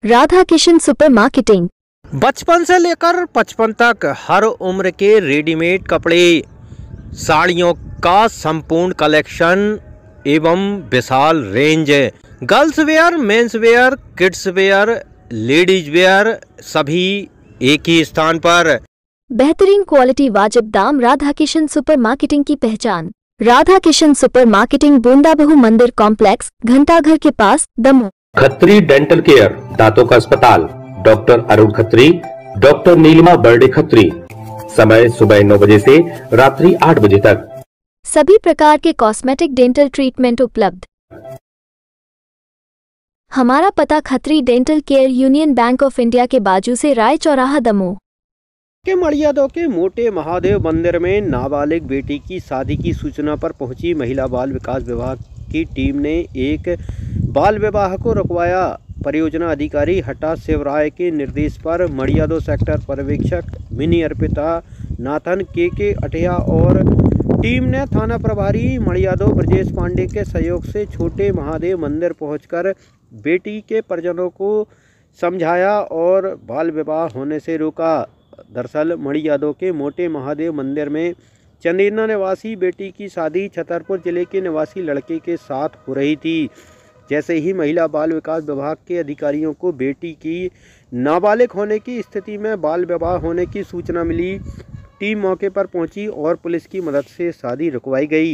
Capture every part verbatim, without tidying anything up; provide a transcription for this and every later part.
Radha Kishan super marketing. बचपन से लेकर पचपन तक हर उम्र के रेडीमेड कपड़े, साड़ियों का संपूर्ण कलेक्शन एवं विशाल range, girls wear, mens wear, kids wear, ladies wear, सभी एक ही स्थान पर। बेहतरीन क्वालिटी, वाजिब दाम। राधा किशन सुपर मार्केटिंग की पहचान। राधा किशन सुपर मार्केटिंग, बूंदा बहु मंदिर कॉम्प्लेक्स, घंटाघर के पास, दमोह। खत्री डेंटल केयर, दांतों का अस्पताल, डॉक्टर अरुण खत्री, डॉक्टर नीलिमा बर्डे खत्री। समय सुबह नौ बजे से रात्रि आठ बजे तक। सभी प्रकार के कॉस्मेटिक डेंटल ट्रीटमेंट उपलब्ध। हमारा पता Khatri dental care, Union Bank of India के बाजू से, राय चौराहा, दमोह। के मड़ियादों के मोटे महादेव मंदिर में नाबालिग बेटी की शादी की सूचना पर पहुंची महिला बाल विकास विभाग की टीम ने एक बाल विवाह को रुकवाया। परियोजना अधिकारी हटा शिवराय के निर्देश पर मड़ियादो सेक्टर पर्यवेक्षक मिनी अर्पिता नाथन के के अठिया और टीम ने थाना प्रभारी मड़ियादो ब्रजेश पांडे के सहयोग से छोटे महादेव मंदिर पहुंचकर बेटी के परिजनों को समझाया और बाल विवाह होने से रोका। दरअसल मड़ियादो के मोटे महादेव मंदिर में चंदेरना निवासी बेटी की शादी छतरपुर जिले के निवासी लड़के के साथ हो रही थी। जैसे ही महिला बाल विकास विभाग के अधिकारियों को बेटी की नाबालिग होने की स्थिति में बाल विवाह होने की सूचना मिली, टीम मौके पर पहुंची और पुलिस की मदद से शादी रुकवाई गई।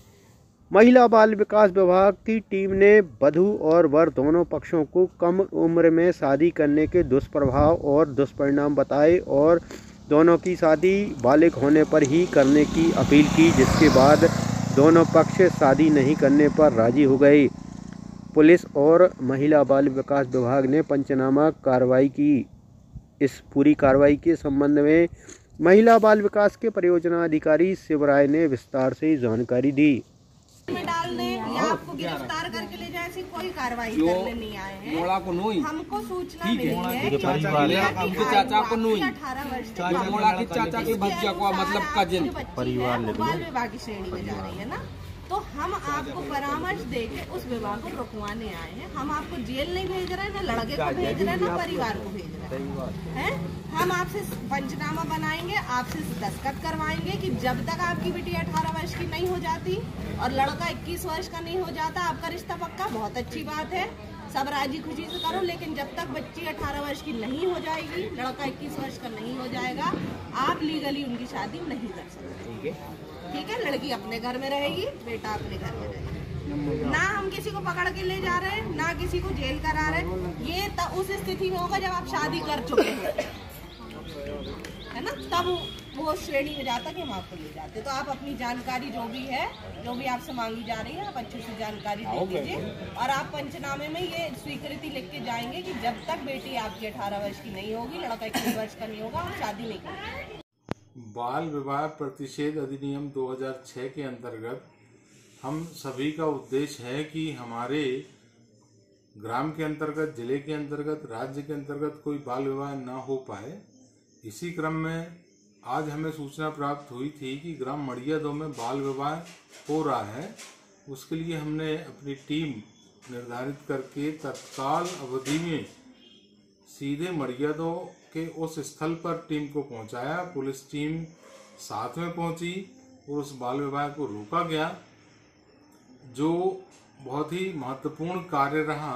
महिला बाल विकास विभाग की टीम ने वधू और वर दोनों पक्षों को कम उम्र में शादी करने के दुष्प्रभाव और दुष्परिणाम बताए और दोनों की शादी बालिग होने पर ही करने की अपील की, जिसके बाद दोनों पक्ष शादी नहीं करने पर राजी हो गए। पुलिस और महिला बाल विकास विभाग ने पंचनामा कार्रवाई की। इस पूरी कार्रवाई के संबंध में महिला बाल विकास के परियोजना अधिकारी शिवराय ने विस्तार से जानकारी दी। में डाल दें या आपको गिरफ्तार करके ले जाए, ऐसी कोई कार्रवाई करने नहीं आए हैं। हमको सूचना मिली है कि चाचा को नोई अठारह वर्ष के चाचा के बच्चा को मतलब कजिन परिवार बाल विवाह की श्रेणी में जा रही है ना, तो हम आपको परामर्श देके उस विवाह को रुकवाने आए हैं। हम आपको जेल नहीं भेज रहे, ना लड़के को भेज रहे, ना परिवार को भेज रहे हैं। हम आपसे पंचनामा बनाएंगे, आपसे दस्तखत करवाएंगे कि जब तक आपकी बेटी अठारह वर्ष की नहीं हो जाती और लड़का इक्कीस वर्ष का नहीं हो जाता, आपका रिश्ता पक्का, बहुत अच्छी बात है, सब राजी खुशी से करो। लेकिन जब तक बच्ची अठारह वर्ष की नहीं हो जाएगी, लड़का इक्कीस वर्ष का नहीं हो जाएगा, आप लीगली उनकी शादी नहीं कर सकते। ठीक है, लड़की अपने घर में रहेगी, बेटा अपने घर में रहेगा। ना हम किसी को पकड़ के ले जा रहे हैं, ना किसी को जेल करा रहे हैं। ये तब उस स्थिति में होगा जब आप शादी कर चुके हैं, है ना, तब वो श्रेणी में जाता कि हम आपको ले जाते। तो आप अपनी जानकारी जो भी है, जो भी आपसे मांगी जा रही है, आप अच्छे से जानकारी दे दीजिए और आप पंचनामे में ये स्वीकृति लिख के जाएंगे कि जब तक बेटी आपकी अठारह वर्ष की नहीं होगी, लड़का इक्कीस वर्ष का नहीं होगा, हम शादी नहीं करेंगे। बाल विवाह प्रतिषेध अधिनियम दो हज़ार छह के अंतर्गत हम सभी का उद्देश्य है कि हमारे ग्राम के अंतर्गत, जिले के अंतर्गत, राज्य के अंतर्गत कोई बाल विवाह न हो पाए। इसी क्रम में आज हमें सूचना प्राप्त हुई थी कि ग्राम मड़ियादो में बाल विवाह हो रहा है। उसके लिए हमने अपनी टीम निर्धारित करके तत्काल अवधि में सीधे मड़ियादो के उस स्थल पर टीम को पहुंचाया। पुलिस टीम साथ में पहुंची और उस बाल विवाह को रोका गया, जो बहुत ही महत्वपूर्ण कार्य रहा।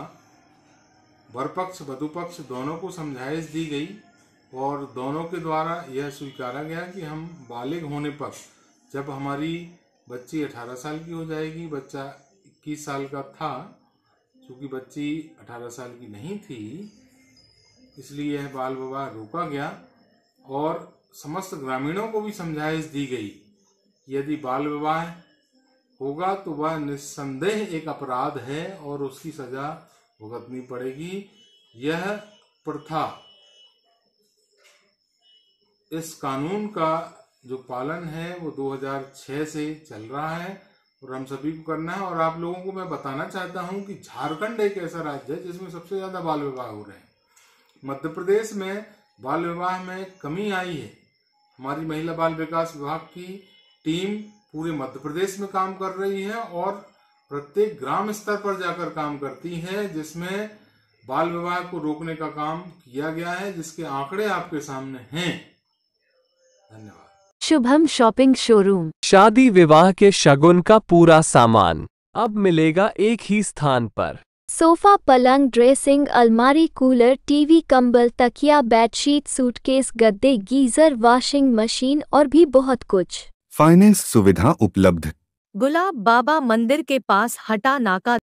वरपक्ष वधुपक्ष दोनों को समझाइश दी गई और दोनों के द्वारा यह स्वीकारा गया कि हम बालिग होने पर, जब हमारी बच्ची अठारह साल की हो जाएगी, बच्चा इक्कीस साल का था, चूँकि बच्ची अठारह साल की नहीं थी, इसलिए यह बाल विवाह रोका गया और समस्त ग्रामीणों को भी समझाइश दी गई, यदि बाल विवाह होगा तो वह निस्संदेह एक अपराध है और उसकी सजा भुगतनी पड़ेगी। यह प्रथा, इस कानून का जो पालन है वो दो हज़ार छह से चल रहा है और हम सभी को करना है। और आप लोगों को मैं बताना चाहता हूं कि झारखंड एक ऐसा राज्य है जिसमें सबसे ज्यादा बाल विवाह हो रहे हैं। मध्य प्रदेश में बाल विवाह में कमी आई है। हमारी महिला बाल विकास विभाग की टीम पूरे मध्य प्रदेश में काम कर रही है और प्रत्येक ग्राम स्तर पर जाकर काम करती है, जिसमें बाल विवाह को रोकने का काम किया गया है, जिसके आंकड़े आपके सामने हैं। धन्यवाद। Shubham shopping showroom. शादी विवाह के शगुन का पूरा सामान अब मिलेगा एक ही स्थान पर। सोफा, पलंग, ड्रेसिंग, अलमारी, कूलर, टीवी, कंबल, तकिया, बेडशीट, सूटकेस, गद्दे, गीजर, वॉशिंग मशीन और भी बहुत कुछ। फाइनेंस सुविधा उपलब्ध। गुलाब बाबा मंदिर के पास हटा नाका।